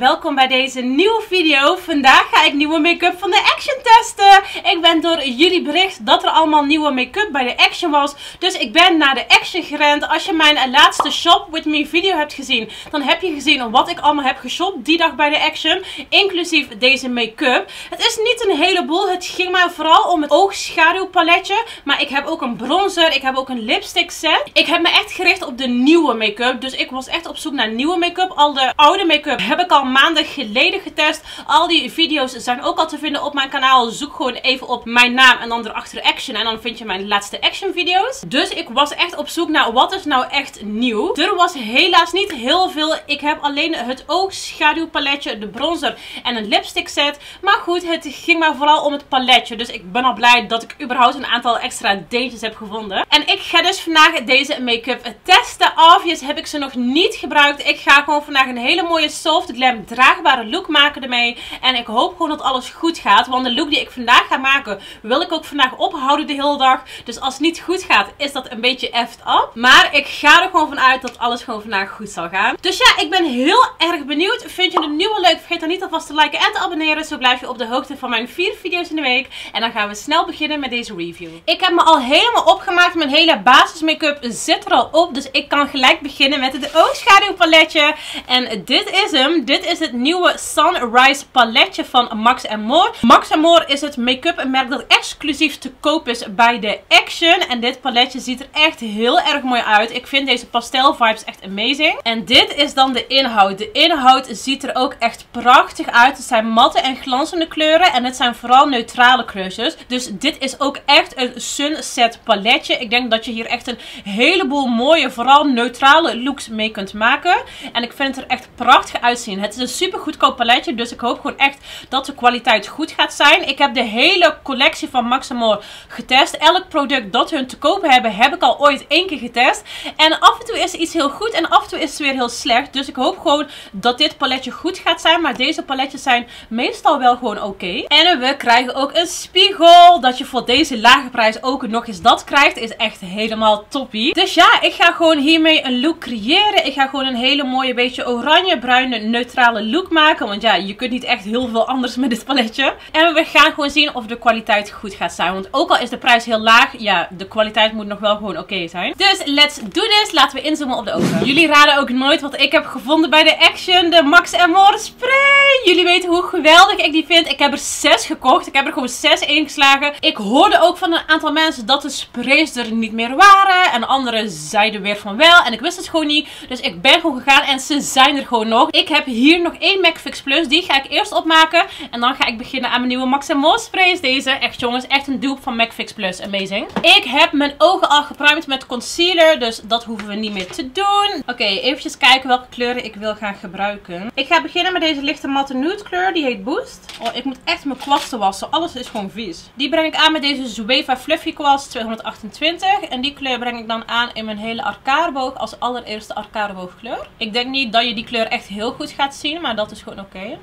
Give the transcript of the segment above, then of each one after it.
welkom bij deze nieuwe video. Vandaag ga ik nieuwe make-up van de Action testen. Ik ben door jullie bericht dat er allemaal nieuwe make-up bij de Action was. Dus ik ben naar de Action gerend. Als je mijn laatste Shop With Me video hebt gezien, dan heb je gezien wat ik allemaal heb geshopt die dag bij de Action. Inclusief deze make-up. Het is niet een heleboel. Het ging mij vooral om het oogschaduwpaletje. Maar ik heb ook een bronzer. Ik heb ook een lipstick set. Ik heb me echt gericht op de nieuwe make-up. Dus ik was echt op zoek naar nieuwe make-up. Al de oude make-up heb ik al maanden geleden getest. Al die video's zijn ook al te vinden op mijn kanaal. Zoek gewoon even op mijn naam en dan erachter Action. En dan vind je mijn laatste Action video's. Dus ik was echt op zoek naar wat is nou echt nieuw. Er was helaas niet heel veel. Ik heb alleen het oogschaduwpaletje, de bronzer en een lipstick set. Maar goed, het ging maar vooral om het paletje. Dus ik ben al blij dat ik überhaupt een aantal extra dingetjes heb gevonden. En ik ga dus vandaag deze make-up testen. Obvious heb ik ze nog niet gebruikt. Ik ga gewoon vandaag een hele mooie soft glam draagbare look maken ermee. En ik hoop gewoon dat alles goed gaat. Want de look die ik vandaag ga maken, wil ik ook vandaag ophouden de hele dag. Dus als het niet goed gaat, is dat een beetje effed up. Maar ik ga er gewoon vanuit dat alles gewoon vandaag goed zal gaan. Dus ja, ik ben heel erg benieuwd. Vind je het nieuwe leuk? Vergeet dan niet alvast te liken en te abonneren. Zo blijf je op de hoogte van mijn 4 video's in de week. En dan gaan we snel beginnen met deze review. Ik heb me al helemaal opgemaakt. Mijn hele basis make-up zit er al op. Dus ik kan gelijk beginnen met het oogschaduwpaletje. En dit is hem. Dit is het nieuwe Sunrise paletje van Max More. Max More is het make-up merk dat exclusief te koop is bij de Action. En dit paletje ziet er echt heel erg mooi uit. Ik vind deze pastel vibes echt amazing. En dit is dan de inhoud. De inhoud ziet er ook echt prachtig uit. Het zijn matte en glanzende kleuren. En het zijn vooral neutrale kleurtjes. Dus dit is ook echt een sunset paletje. Ik denk dat je hier echt een heleboel mooie, vooral neutrale looks mee kunt maken. En ik vind het er echt prachtig uitzien. Het is een super goedkoop paletje. Dus ik hoop gewoon echt dat de kwaliteit goed gaat zijn. Ik heb de hele collectie van Max More getest. Elk product dat hun te koop hebben, heb ik al ooit 1 keer getest. En af en toe is iets heel goed en af en toe is het weer heel slecht. Dus ik hoop gewoon dat dit paletje goed gaat zijn. Maar deze paletjes zijn meestal wel gewoon oké. En we krijgen ook een spiegel. Dat je voor deze lage prijs ook nog eens dat krijgt, is echt helemaal toppie. Dus ja, ik ga gewoon hiermee een look creëren. Ik ga gewoon een hele mooie beetje oranje-bruine neutrale look maken. Want ja, je kunt niet echt heel veel anders met dit paletje. En we gaan gewoon zien of de kwaliteit goed gaat zijn. Want ook al is de prijs heel laag, ja, de kwaliteit moet nog wel gewoon oké zijn. Dus let's do this. Laten we inzoomen op de ogen. Jullie raden ook nooit wat ik heb gevonden bij de Action. De Max More spray. Jullie weten hoe geweldig ik die vind. Ik heb er 6 gekocht. Ik heb er gewoon 6 ingeslagen. Ik hoorde ook van een aantal mensen dat de sprays er niet meer waren. En anderen zeiden weer van wel. En ik wist het gewoon niet. Dus ik ben gewoon gegaan en ze zijn er gewoon nog. Ik heb hier nog 1 MAC Fix Plus. Die ga ik eerst opmaken. En dan ga ik beginnen aan mijn nieuwe Max More sprays. Deze, echt jongens, echt een dupe van MAC Fix Plus. Amazing. Ik heb mijn ogen al geprimed met concealer. Dus dat hoeven we niet meer te doen. Oké, eventjes kijken welke kleuren ik wil gaan gebruiken. Ik ga beginnen met deze lichte matte nude kleur. Die heet Boost. Oh, ik moet echt mijn kwasten wassen. Alles is gewoon vies. Die breng ik aan met deze Zoeva Fluffy kwast 228. En die kleur breng ik dan aan in mijn hele arcadeboog als allereerste arcadeboogkleur. Ik denk niet dat je die kleur echt heel goed gaat zien, maar dat is gewoon oké.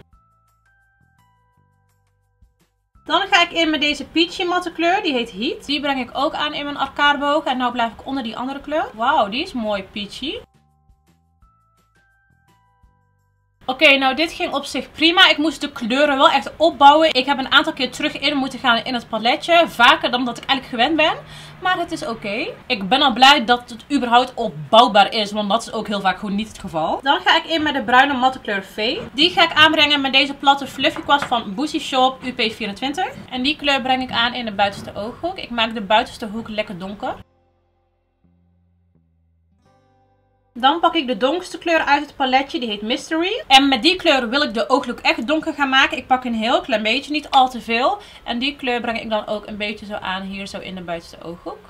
Dan ga ik in met deze peachy matte kleur. Die heet Heat. Die breng ik ook aan in mijn arcadeboog. En nu blijf ik onder die andere kleur. Wauw, die is mooi peachy. Oké, nou dit ging op zich prima. Ik moest de kleuren wel echt opbouwen. Ik heb een aantal keer terug in moeten gaan in het paletje. Vaker dan dat ik eigenlijk gewend ben. Maar het is oké. Ik ben al blij dat het überhaupt opbouwbaar is. Want dat is ook heel vaak gewoon niet het geval. Dan ga ik in met de bruine matte kleur Fay. Die ga ik aanbrengen met deze platte fluffy kwast van Boosie Shop UP24. En die kleur breng ik aan in de buitenste ooghoek. Ik maak de buitenste hoek lekker donker. Dan pak ik de donkerste kleur uit het paletje, die heet Mystery. En met die kleur wil ik de ooglook echt donker gaan maken. Ik pak een heel klein beetje, niet al te veel. En die kleur breng ik dan ook een beetje zo aan hier zo in de buitenste ooghoek.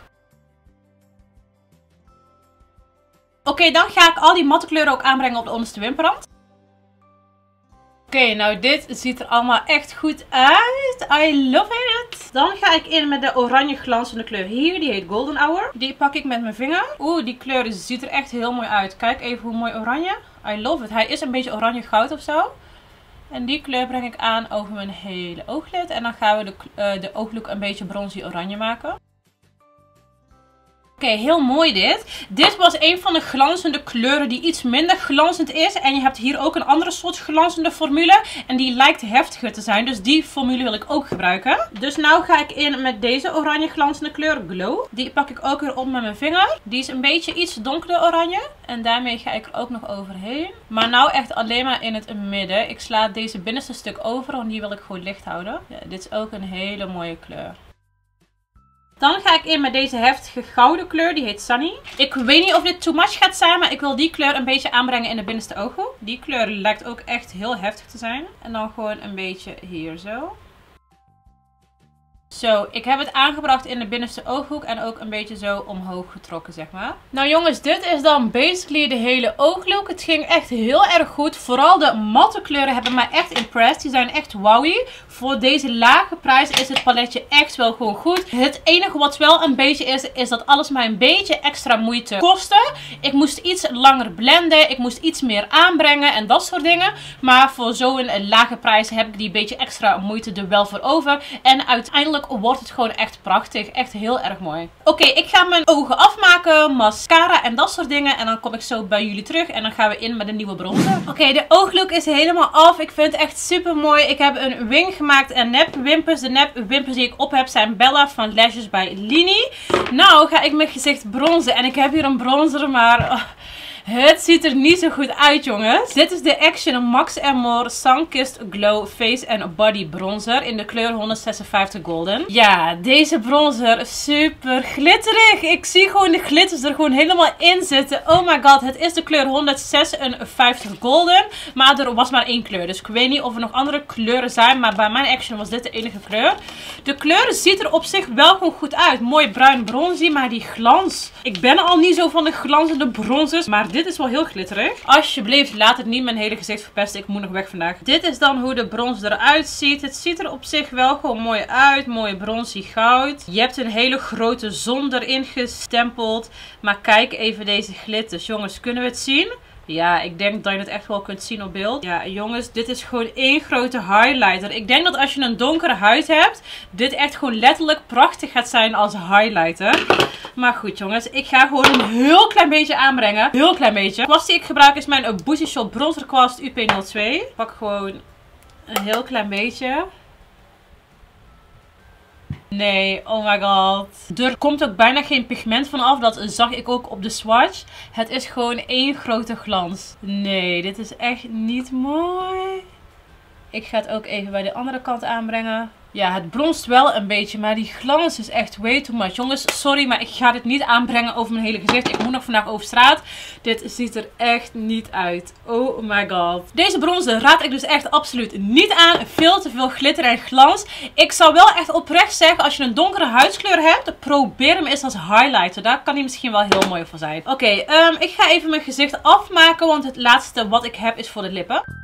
Oké, dan ga ik al die matte kleuren ook aanbrengen op de onderste wimperrand. Oké, nou dit ziet er allemaal echt goed uit. I love it. Dan ga ik in met de oranje glanzende kleur hier. Die heet Golden Hour. Die pak ik met mijn vinger. Oeh, die kleur ziet er echt heel mooi uit. Kijk even hoe mooi oranje. I love it. Hij is een beetje oranje goud of zo. En die kleur breng ik aan over mijn hele ooglid. En dan gaan we de ooglook een beetje bronzy oranje maken. Oké, heel mooi dit. Dit was een van de glanzende kleuren die iets minder glanzend is. En je hebt hier ook een andere soort glanzende formule. En die lijkt heftiger te zijn. Dus die formule wil ik ook gebruiken. Dus nou ga ik in met deze oranje glanzende kleur Glow. Die pak ik ook weer op met mijn vinger. Die is een beetje iets donkerder oranje. En daarmee ga ik er ook nog overheen. Maar nou echt alleen maar in het midden. Ik sla deze binnenste stuk over. Want die wil ik gewoon licht houden. Ja, dit is ook een hele mooie kleur. Dan ga ik in met deze heftige gouden kleur. Die heet Sunny. Ik weet niet of dit too much gaat zijn. Maar ik wil die kleur een beetje aanbrengen in de binnenste ooghoek. Die kleur lijkt ook echt heel heftig te zijn. En dan gewoon een beetje hier zo. Zo, ik heb het aangebracht in de binnenste ooghoek en ook een beetje zo omhoog getrokken, zeg maar. Nou jongens, dit is dan basically de hele ooglook. Het ging echt heel erg goed. Vooral de matte kleuren hebben mij echt impressed. Die zijn echt wowie. Voor deze lage prijs is het paletje echt wel gewoon goed. Het enige wat wel een beetje is dat alles mij een beetje extra moeite kostte. Ik moest iets langer blenden. Ik moest iets meer aanbrengen en dat soort dingen. Maar voor zo'n lage prijs heb ik die beetje extra moeite er wel voor over. En uiteindelijk wordt het gewoon echt prachtig. Echt heel erg mooi. Oké, ik ga mijn ogen afmaken. Mascara en dat soort dingen. En dan kom ik zo bij jullie terug. En dan gaan we in met een nieuwe bronzer. Oké, de ooglook is helemaal af. Ik vind het echt super mooi. Ik heb een wing gemaakt en nepwimpers. De nepwimpers die ik op heb zijn Bella van Lashes bij Lini. Nou ga ik mijn gezicht bronzen. En ik heb hier een bronzer, maar... Het ziet er niet zo goed uit, jongens. Dit is de Action Max More Sunkissed Glow Face and Body Bronzer in de kleur 156 Golden. Ja, deze bronzer is super glitterig. Ik zie gewoon de glitters er gewoon helemaal in zitten. Oh my god, het is de kleur 156 Golden. Maar er was maar één kleur. Dus ik weet niet of er nog andere kleuren zijn. Maar bij mijn Action was dit de enige kleur. De kleur ziet er op zich wel gewoon goed uit. Mooi bruin bronzie, maar die glans. Ik ben al niet zo van de glanzende bronzers. Maar dit is wel heel glitterig. Alsjeblieft, laat het niet mijn hele gezicht verpesten. Ik moet nog weg vandaag. Dit is dan hoe de brons eruit ziet. Het ziet er op zich wel gewoon mooi uit. Mooi bronzie goud. Je hebt een hele grote zon erin gestempeld. Maar kijk even deze glitters. Jongens, kunnen we het zien? Ja, ik denk dat je het echt wel kunt zien op beeld. Ja, jongens, dit is gewoon één grote highlighter. Ik denk dat als je een donkere huid hebt, dit echt gewoon letterlijk prachtig gaat zijn als highlighter. Maar goed, jongens, ik ga gewoon een heel klein beetje aanbrengen. Heel klein beetje. De kwast die ik gebruik is mijn Boozy Shop Bronzer Kwast UP02. Ik pak gewoon een heel klein beetje. Nee, oh my god. Er komt ook bijna geen pigment van af. Dat zag ik ook op de swatch. Het is gewoon één grote glans. Nee, dit is echt niet mooi. Ik ga het ook even bij de andere kant aanbrengen. Ja, het bronst wel een beetje, maar die glans is echt way too much. Jongens, sorry, maar ik ga dit niet aanbrengen over mijn hele gezicht. Ik moet nog vandaag over straat. Dit ziet er echt niet uit. Oh my god. Deze bronzer raad ik dus echt absoluut niet aan. Veel te veel glitter en glans. Ik zou wel echt oprecht zeggen, als je een donkere huidskleur hebt, probeer hem eens als highlighter. Daar kan hij misschien wel heel mooi voor zijn. Oké, ik ga even mijn gezicht afmaken, want het laatste wat ik heb is voor de lippen.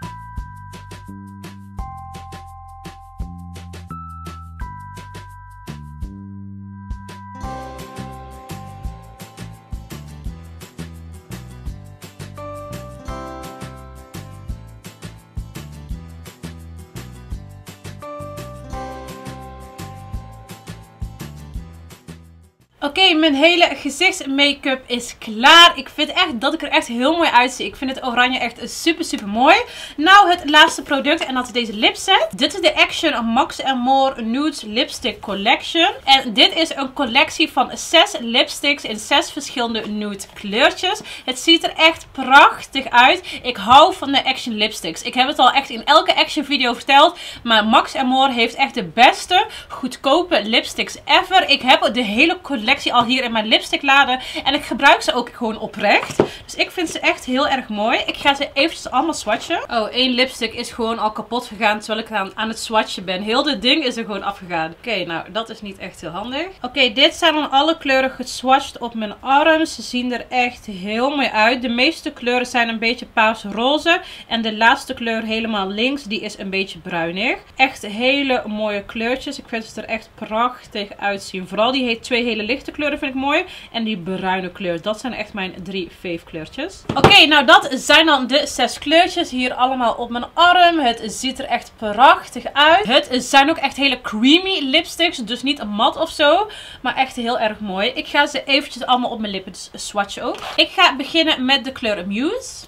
Oké, mijn hele gezichtsmake-up is klaar. Ik vind echt dat ik er echt heel mooi uitzie. Ik vind het oranje echt super super mooi. Nou, het laatste product en dat is deze lipset. Dit is de Action Max More Nudes Lipstick Collection. En dit is een collectie van 6 lipsticks in 6 verschillende nude kleurtjes. Het ziet er echt prachtig uit. Ik hou van de Action lipsticks. Ik heb het al echt in elke Action video verteld. Maar Max More heeft echt de beste, goedkope lipsticks ever. Ik heb de hele collectie al hier in mijn lipsticklade. En ik gebruik ze ook gewoon oprecht. Dus ik vind ze echt heel erg mooi. Ik ga ze eventjes allemaal swatchen. Oh, één lipstick is gewoon al kapot gegaan terwijl ik aan het swatchen ben. Heel dit ding is er gewoon afgegaan. Oké, nou dat is niet echt heel handig. Oké, dit zijn dan alle kleuren geswatcht op mijn arm. Ze zien er echt heel mooi uit. De meeste kleuren zijn een beetje paars-roze. En de laatste kleur helemaal links, die is een beetje bruinig. Echt hele mooie kleurtjes. Ik vind ze er echt prachtig uitzien. Vooral die twee hele lichte lichte kleuren vind ik mooi. En die bruine kleur. Dat zijn echt mijn 3 fave kleurtjes. Oké, nou dat zijn dan de 6 kleurtjes. Hier allemaal op mijn arm. Het ziet er echt prachtig uit. Het zijn ook echt hele creamy lipsticks. Dus niet mat of zo. Maar echt heel erg mooi. Ik ga ze eventjes allemaal op mijn lippen swatchen ook. Ik ga beginnen met de kleur Muse.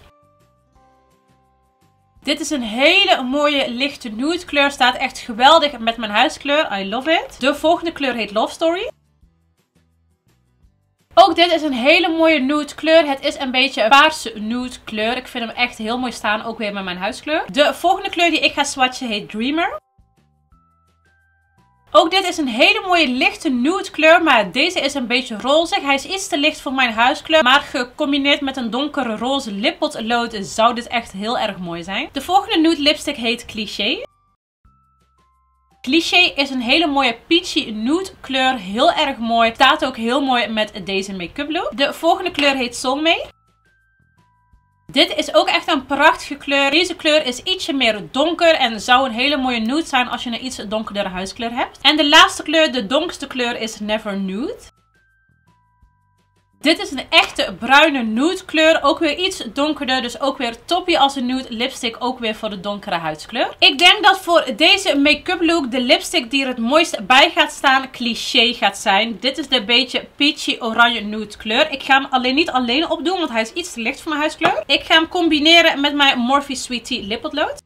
Dit is een hele mooie lichte nude kleur. Staat echt geweldig met mijn huiskleur. I love it. De volgende kleur heet Love Story. Ook dit is een hele mooie nude kleur. Het is een beetje een paarse nude kleur. Ik vind hem echt heel mooi staan. Ook weer met mijn huiskleur. De volgende kleur die ik ga swatchen heet Dreamer. Ook dit is een hele mooie lichte nude kleur, maar deze is een beetje rozig. Hij is iets te licht voor mijn huiskleur, maar gecombineerd met een donkere roze lippotlood zou dit echt heel erg mooi zijn. De volgende nude lipstick heet Cliché. Cliché is een hele mooie peachy nude kleur, heel erg mooi. Staat ook heel mooi met deze make-up look. De volgende kleur heet Soulmate. Dit is ook echt een prachtige kleur. Deze kleur is ietsje meer donker en zou een hele mooie nude zijn als je een iets donkerdere huiskleur hebt. En de laatste kleur, de donkerste kleur, is Never Nude. Dit is een echte bruine nude kleur. Ook weer iets donkerder. Dus ook weer toppie als een nude lipstick. Ook weer voor de donkere huidskleur. Ik denk dat voor deze make-up look de lipstick die er het mooist bij gaat staan Cliché gaat zijn. Dit is de beetje peachy oranje nude kleur. Ik ga hem niet alleen opdoen. Want hij is iets te licht voor mijn huiskleur. Ik ga hem combineren met mijn Morphe Sweet Tea lippotlood.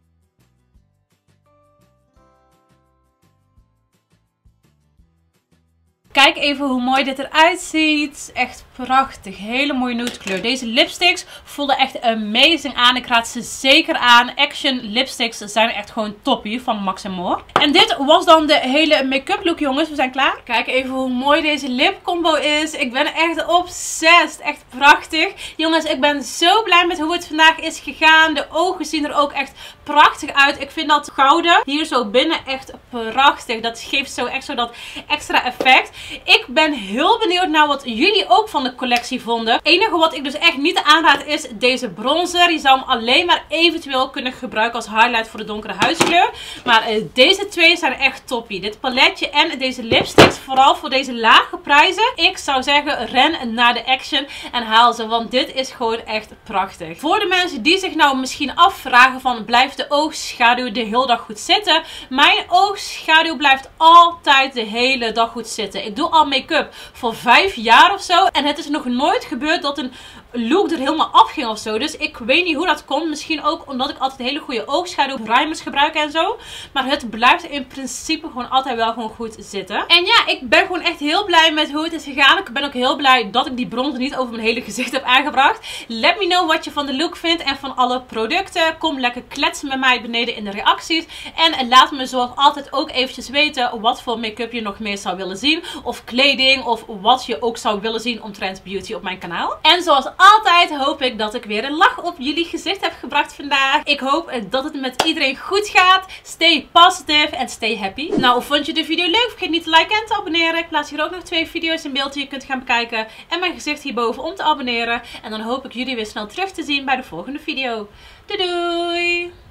Kijk even hoe mooi dit eruit ziet. Echt prachtig. Hele mooie nude kleur. Deze lipsticks voelden echt amazing aan. Ik raad ze zeker aan. Action lipsticks zijn echt gewoon toppie van Max & More. En dit was dan de hele make-up look, jongens. We zijn klaar. Kijk even hoe mooi deze lipcombo is. Ik ben echt obsessed. Echt prachtig. Jongens, ik ben zo blij met hoe het vandaag is gegaan. De ogen zien er ook echt prachtig uit. Ik vind dat gouden hier zo binnen echt prachtig. Dat geeft zo echt zo dat extra effect. Ik ben heel benieuwd naar wat jullie ook van de collectie vonden. Het enige wat ik dus echt niet aanraad is deze bronzer. Je zou hem alleen maar eventueel kunnen gebruiken als highlight voor de donkere huidskleur. Maar deze twee zijn echt toppie. Dit paletje en deze lipsticks, vooral voor deze lage prijzen. Ik zou zeggen, ren naar de Action en haal ze. Want dit is gewoon echt prachtig. Voor de mensen die zich nou misschien afvragen van, blijft de oogschaduw de hele dag goed zitten? Mijn oogschaduw blijft altijd de hele dag goed zitten. Ik doe al make-up voor 5 jaar of zo. En het is nog nooit gebeurd dat een look er helemaal afging of zo. Dus ik weet niet hoe dat komt. Misschien ook omdat ik altijd hele goede oogschaduw primers gebruik en zo. Maar het blijft in principe gewoon altijd wel gewoon goed zitten. En ja, ik ben gewoon echt heel blij met hoe het is gegaan. Ik ben ook heel blij dat ik die bronzer niet over mijn hele gezicht heb aangebracht. Let me know wat je van de look vindt en van alle producten. Kom lekker kletsen met mij beneden in de reacties. En laat me zoals altijd ook eventjes weten wat voor make-up je nog meer zou willen zien. Of kleding, of wat je ook zou willen zien omtrent beauty op mijn kanaal. En zoals altijd hoop ik dat ik weer een lach op jullie gezicht heb gebracht vandaag. Ik hoop dat het met iedereen goed gaat. Stay positive en stay happy. Nou, vond je de video leuk? Vergeet niet te liken en te abonneren. Ik plaats hier ook nog 2 video's in beeld die je kunt gaan bekijken. En mijn gezicht hierboven om te abonneren. En dan hoop ik jullie weer snel terug te zien bij de volgende video. Doei doei!